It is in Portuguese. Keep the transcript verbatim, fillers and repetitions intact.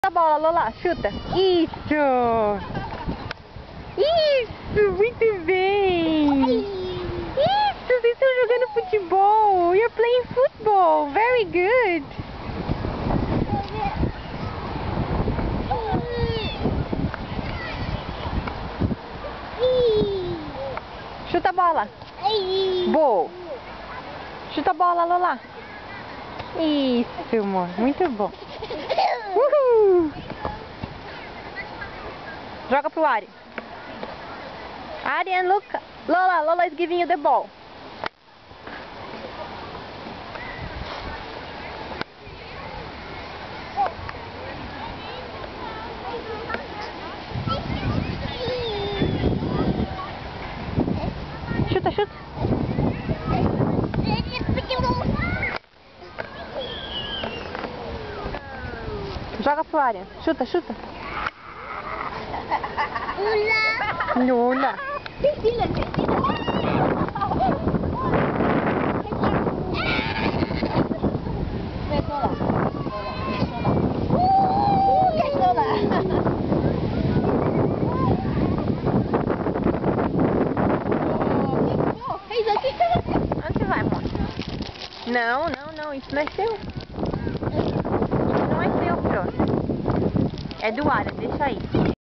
A bola, Lola, chuta. Isso! Isso, muito bem! Isso, vocês estão jogando futebol! You're playing football! Very good! Chuta a bola! Boa! Chuta a bola, Lola! Isso, amor, muito bom! Uhul. Joga pro Ari. Ari and look. Lola, Lola is giving you the ball. Chuta, chuta. Joga pro área. Chuta, chuta. Lula. Lula. Priscila, Priscila. Vem, Lola. Uh, yes, Lola. Fez aqui. Onde você vai, amor? Não, não, não. Isso não é seu. Isso não é seu, Pro. É do Ara, deixa aí.